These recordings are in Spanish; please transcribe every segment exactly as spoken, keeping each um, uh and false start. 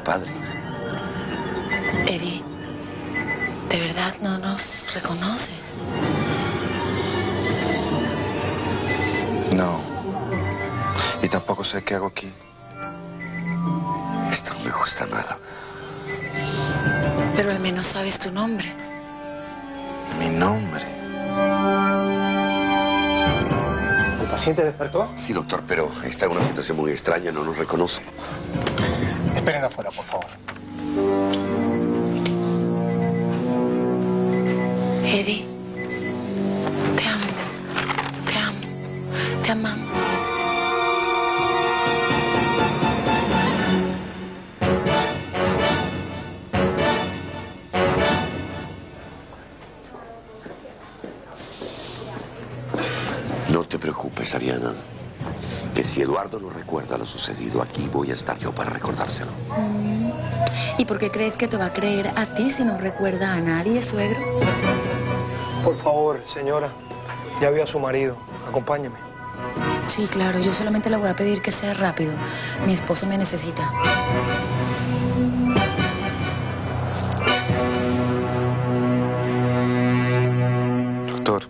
padre. Eddie, ¿de verdad no nos reconoces? No. Y tampoco sé qué hago aquí. Esto no me gusta nada. Pero al menos sabes tu nombre. Mi nombre. ¿El paciente despertó? Sí, doctor, pero está en una situación muy extraña, no nos reconoce. Esperen afuera, por favor. Eddie, te amo, te amo, te amamos. No te preocupes, Ariana, que si Eduardo no recuerda lo sucedido aquí, voy a estar yo para recordárselo. Mm. ¿Y por qué crees que te va a creer a ti si no recuerda a nadie, suegro? Por favor, señora, ya vio a su marido. Acompáñeme. Sí, claro, yo solamente le voy a pedir que sea rápido. Mi esposo me necesita. Doctor,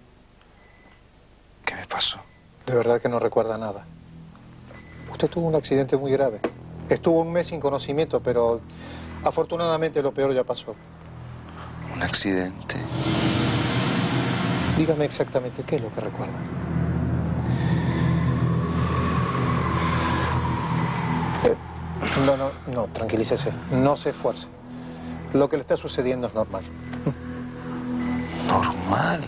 ¿qué me pasó? De verdad que no recuerda nada. Usted tuvo un accidente muy grave. Estuvo un mes sin conocimiento, pero afortunadamente lo peor ya pasó. ¿Un accidente? Dígame exactamente qué es lo que recuerda. Eh, no, no, no, tranquilícese. No se esfuerce. Lo que le está sucediendo es normal. ¿Normal?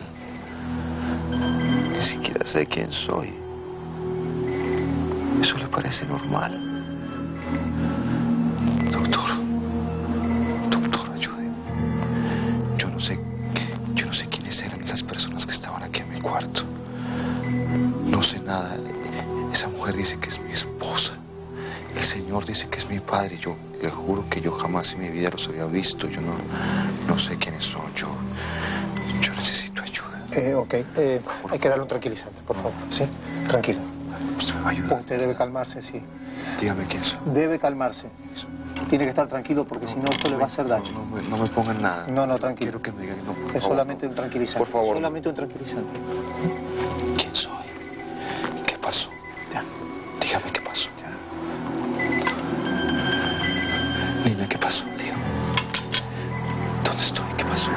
Ni siquiera sé quién soy. ¿Eso le parece normal? Doctor, doctor, ayúdeme. Yo no sé, yo no sé quiénes eran esas personas que estaban aquí en mi cuarto. No sé nada. Esa mujer dice que es mi esposa. El señor dice que es mi padre. Yo le juro que yo jamás en mi vida los había visto. Yo no, no sé quiénes son. Yo, yo necesito ayuda. Eh, ok, eh, hay que darle un tranquilizante, por favor. ¿Sí? Tranquilo. ¿Usted me va a ayudar? Usted debe calmarse, sí. Dígame quién soy. Debe calmarse. Tiene que estar tranquilo porque si no esto le va a hacer daño. No, no, me- no me pongan nada. No, no, tranquilo. Quiero que me digan no, por Es favor, solamente no. un tranquilizante. Por favor. Solamente un tranquilizante. ¿Quién soy? ¿Qué pasó? Ya. Dígame qué pasó. Dime qué pasó, dígame. ¿Dónde estoy? ¿Qué pasó?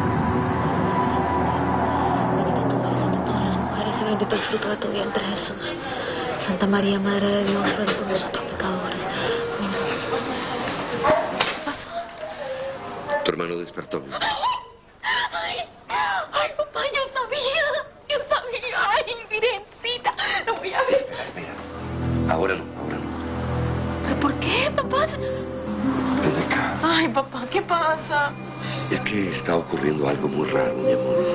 Todas las mujeres y bendito el fruto de tu vientre, Jesús. Santa María, Madre de Dios, ruega por nosotros pecadores. ¿Qué pasó? Tu hermano despertó. Ay, ay, papá, yo sabía, yo sabía. Ay, sirencita, lo voy a ver. Espera, espera. Ahora no, ahora no. ¿Pero por qué, papá? Ven acá. Ay, papá, ¿qué pasa? Es que está ocurriendo algo muy raro, mi amor.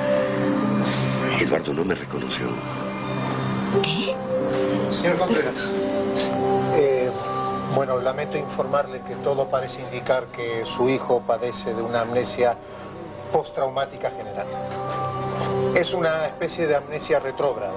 Eduardo no me reconoció. ¿Qué? Señor Contreras. Eh, bueno, lamento informarle que todo parece indicar que su hijo padece de una amnesia postraumática general. Es una especie de amnesia retrógrada.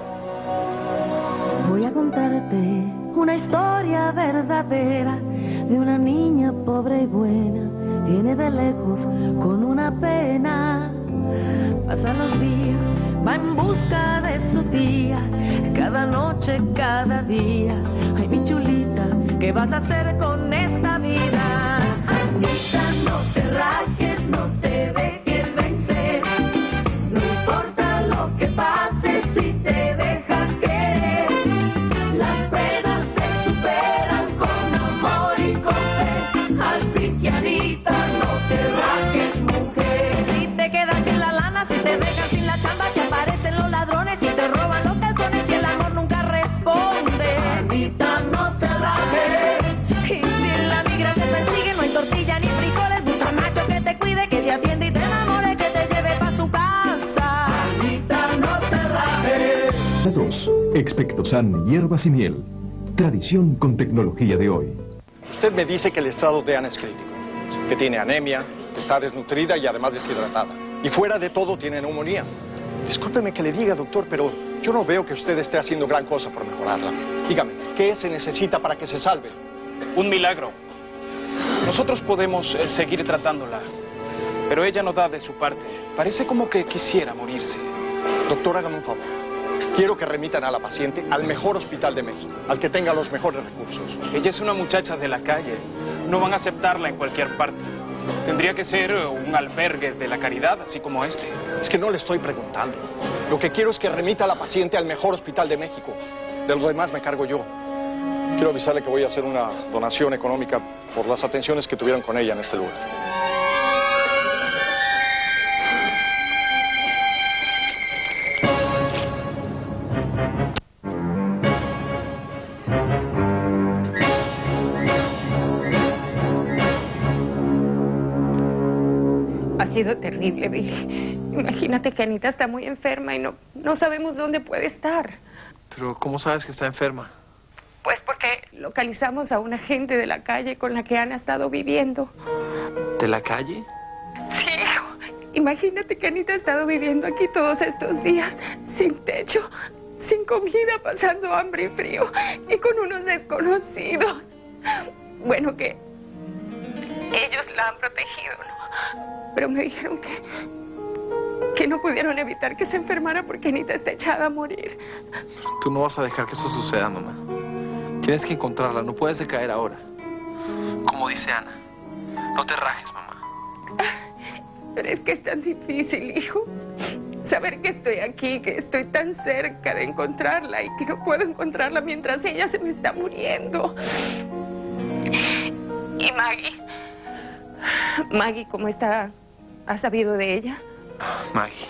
Voy a contarte una historia verdadera de una niña pobre y buena. Viene de lejos con una pena. Pasan los días, va en busca de su tía. Cada noche, cada día. Ay, mi chulita, ¿qué vas a hacer con esta vida? Anita, no te rajes, no te dejes vencer. No importa lo que pase si te dejas querer. Las penas se superan con amor y con fe. Así que Anita, no te rajes, mujer. Si te quedas sin la lana, si te dejas sin la chamba, que aparecen los ladrones y te roban los calzones y el amor nunca responde. Anita, no te rajes. Y si la migra te persigue, no hay tortilla ni frijoles. Busca macho que te cuide, que te atiende y te enamore, que te lleve pa' su casa. Anita, no te rajes. dos. Expectosan, hierbas y miel. Tradición con tecnología de hoy. Usted me dice que el estado de Ana es crítico, que tiene anemia, está desnutrida y además deshidratada. Y fuera de todo tiene neumonía. Discúlpeme que le diga, doctor, pero yo no veo que usted esté haciendo gran cosa por mejorarla. Dígame, ¿qué se necesita para que se salve? Un milagro. Nosotros podemos eh, seguir tratándola, pero ella no da de su parte. Parece como que quisiera morirse. Doctor, hágame un favor. Quiero que remitan a la paciente al mejor hospital de México, al que tenga los mejores recursos. Ella es una muchacha de la calle. No van a aceptarla en cualquier parte. Tendría que ser un albergue de la caridad, así como este. Es que no le estoy preguntando. Lo que quiero es que remita a la paciente al mejor hospital de México. De lo demás me cargo yo. Quiero avisarle que voy a hacer una donación económica por las atenciones que tuvieron con ella en este lugar. Ha sido terrible, Billy. Imagínate que Anita está muy enferma y no, no sabemos dónde puede estar. Pero, ¿cómo sabes que está enferma? Pues porque localizamos a una gente de la calle con la que Ana ha estado viviendo. ¿De la calle? Sí, hijo. Imagínate que Anita ha estado viviendo aquí todos estos días, sin techo, sin comida, pasando hambre y frío, y con unos desconocidos. Bueno, que ellos la han protegido, ¿no? Pero me dijeron que, que no pudieron evitar que se enfermara porque Anita está echada a morir. Tú no vas a dejar que eso suceda, mamá. Tienes que encontrarla, no puedes decaer ahora. Como dice Ana, no te rajes, mamá. Pero es que es tan difícil, hijo. Saber que estoy aquí, que estoy tan cerca de encontrarla y que no puedo encontrarla mientras ella se me está muriendo. ¿Y Maggie? Maggie, ¿cómo está? ¿Has sabido de ella? Maggie.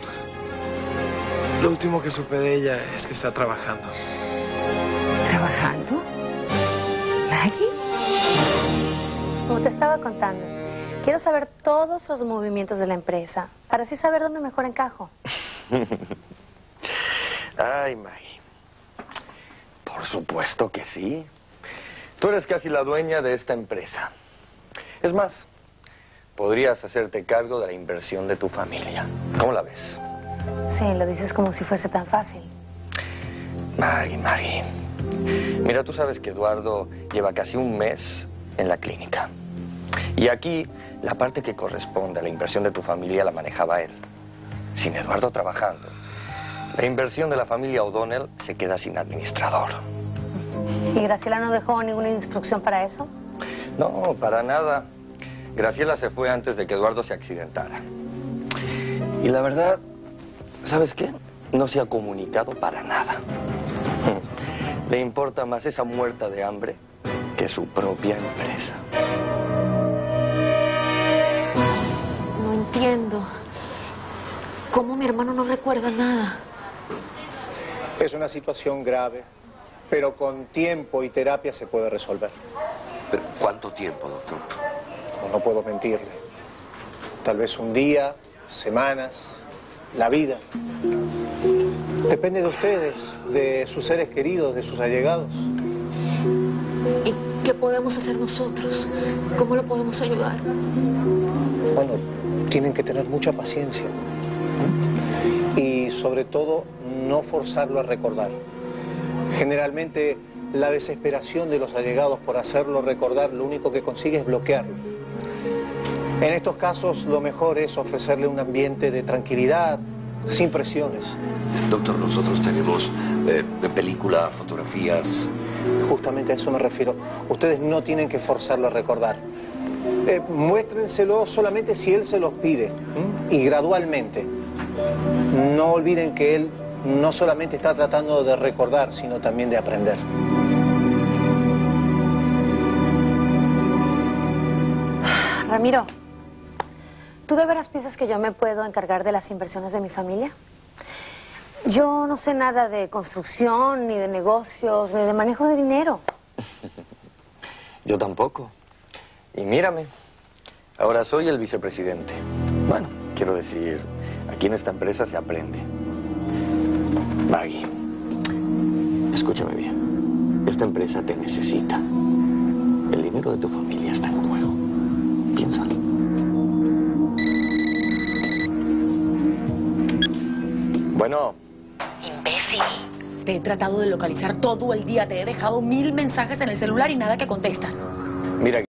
Lo último que supe de ella es que está trabajando. ¿Trabajando? ¿Maggie? Como te estaba contando, quiero saber todos los movimientos de la empresa, para así saber dónde mejor encajo. Ay, Maggie. Por supuesto que sí. Tú eres casi la dueña de esta empresa. Es más, podrías hacerte cargo de la inversión de tu familia. ¿Cómo la ves? Sí, lo dices como si fuese tan fácil. Maggie, Maggie. Mira, tú sabes que Eduardo lleva casi un mes en la clínica. Y aquí, la parte que corresponde a la inversión de tu familia la manejaba él. Sin Eduardo trabajando, la inversión de la familia O'Donnell se queda sin administrador. ¿Y Graciela no dejó ninguna instrucción para eso? No, para nada. Graciela se fue antes de que Eduardo se accidentara. Y la verdad, ¿sabes qué? No se ha comunicado para nada. Le importa más esa muerta de hambre que su propia empresa. No entiendo. ¿Cómo mi hermano no recuerda nada? Es una situación grave, pero con tiempo y terapia se puede resolver. ¿Pero cuánto tiempo, doctor? No, no puedo mentirle. Tal vez un día, semanas, la vida. Depende de ustedes, de sus seres queridos, de sus allegados. ¿Y qué podemos hacer nosotros? ¿Cómo lo podemos ayudar? Bueno, tienen que tener mucha paciencia. Y sobre todo, no forzarlo a recordar. Generalmente, la desesperación de los allegados por hacerlo recordar, lo único que consigue es bloquearlo. En estos casos, lo mejor es ofrecerle un ambiente de tranquilidad, sin presiones. Doctor, nosotros tenemos eh, película, fotografías. Justamente a eso me refiero. Ustedes no tienen que forzarlo a recordar. Eh, muéstrenselo solamente si él se los pide, ¿m? Y gradualmente. No olviden que él no solamente está tratando de recordar, sino también de aprender. Ramiro, ¿tú de veras piensas que yo me puedo encargar de las inversiones de mi familia? Yo no sé nada de construcción, ni de negocios, ni de manejo de dinero. Yo tampoco. Y mírame, ahora soy el vicepresidente. Bueno, quiero decir, aquí en esta empresa se aprende. Maggie, escúchame bien. Esta empresa te necesita. El dinero de tu familia está en juego. Piénsalo. Bueno. Imbécil. Te he tratado de localizar todo el día. Te he dejado mil mensajes en el celular y nada que contestas. Mira.